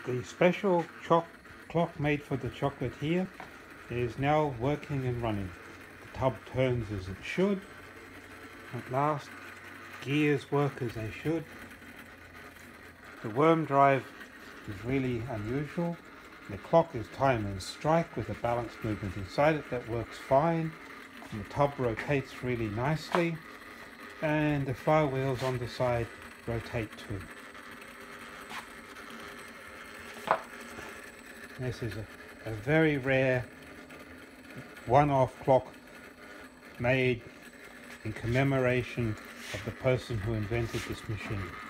The special clock made for the chocolate here is now working and running. The tub turns as it should. At last, gears work as they should. The worm drive is really unusual. The clock is time and strike with a balanced movement inside it that works fine. And the tub rotates really nicely. And the flywheels on the side rotate too. This is a very rare one-off clock made in commemoration of the person who invented this machine.